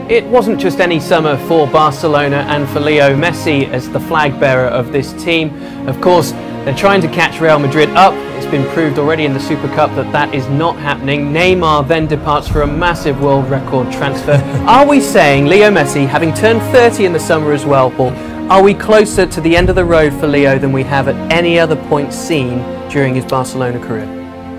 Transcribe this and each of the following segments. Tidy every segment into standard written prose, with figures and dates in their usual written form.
It wasn't just any summer for Barcelona and for Leo Messi as the flag bearer of this team. Of course, they're trying to catch Real Madrid up. It's been proved already in the Super Cup that that is not happening. Neymar then departs for a massive world record transfer. Are we saying Leo Messi, having turned 30 in the summer as well, Paul, are we closer to the end of the road for Leo than we have at any other point seen during his Barcelona career?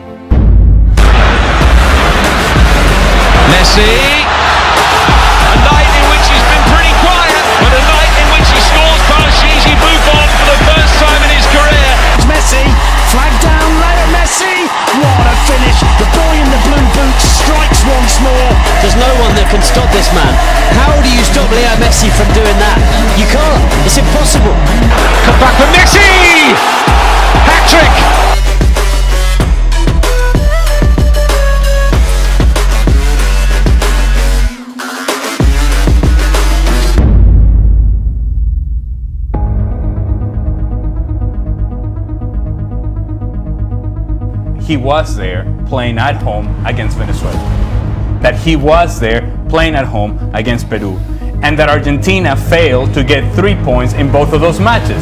Messi, a night in which he's been pretty quiet, but a night in which he scores past Gigi Buffon for the first time in his career. Messi, flag down, Leo Messi, what a finish, the boy in the blue boots strikes once more. There's no one that can stop this man. How do you stop Leo Messi from doing that? You can't, it's impossible. Come back for Messi, hat-trick. He was there playing at home against Venezuela, that he was there playing at home against Peru, and that Argentina failed to get 3 points in both of those matches.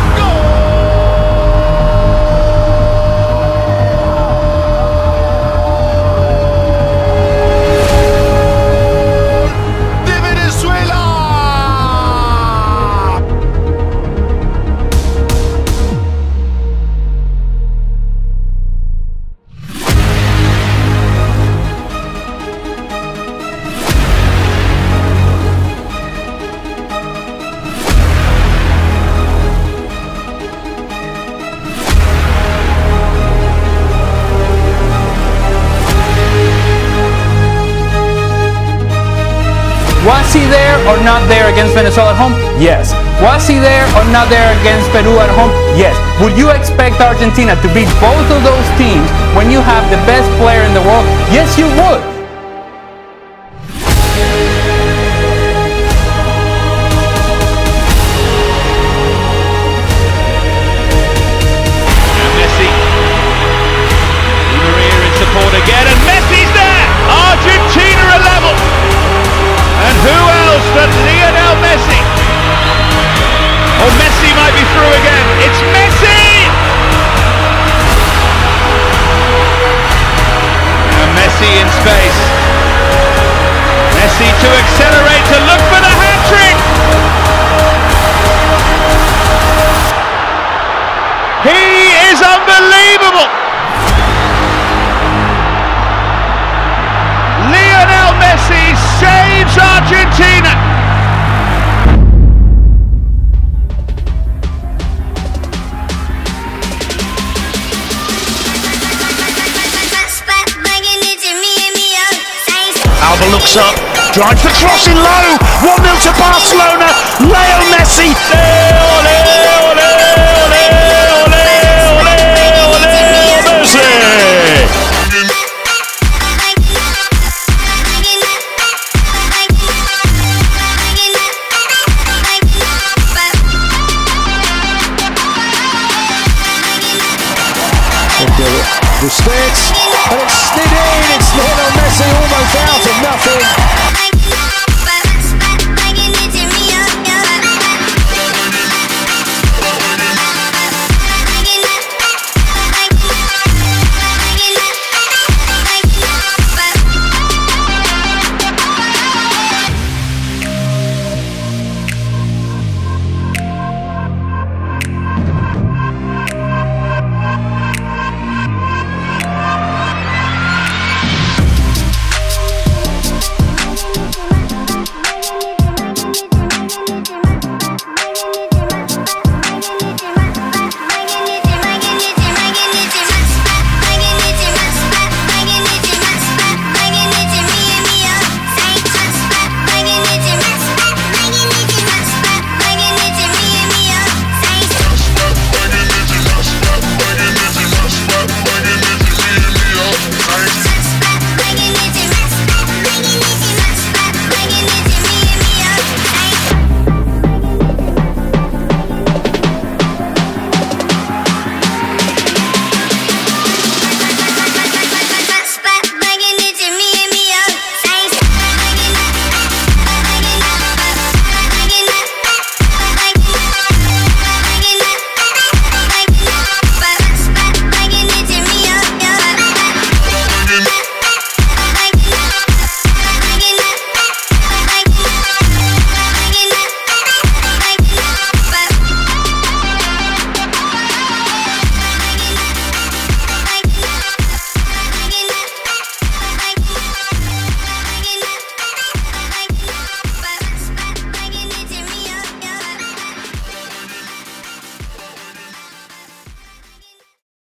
Was he there or not there against Venezuela at home? Yes. Was he there or not there against Peru at home? Yes. Would you expect Argentina to beat both of those teams when you have the best player in the world? Yes, you would. And Messi, Di Maria in support again, and Messi's there! Argentina are level! And who else but Lionel Messi? Or Messi might be through again. It's Messi! And Messi in space. Messi to accelerate, to look for the hat-trick! He is unbelievable! Lionel Messi saves Argentina! Alba looks up, drives the cross in low, 1-0 to Barcelona, Leo Messi. Ole, ole, ole.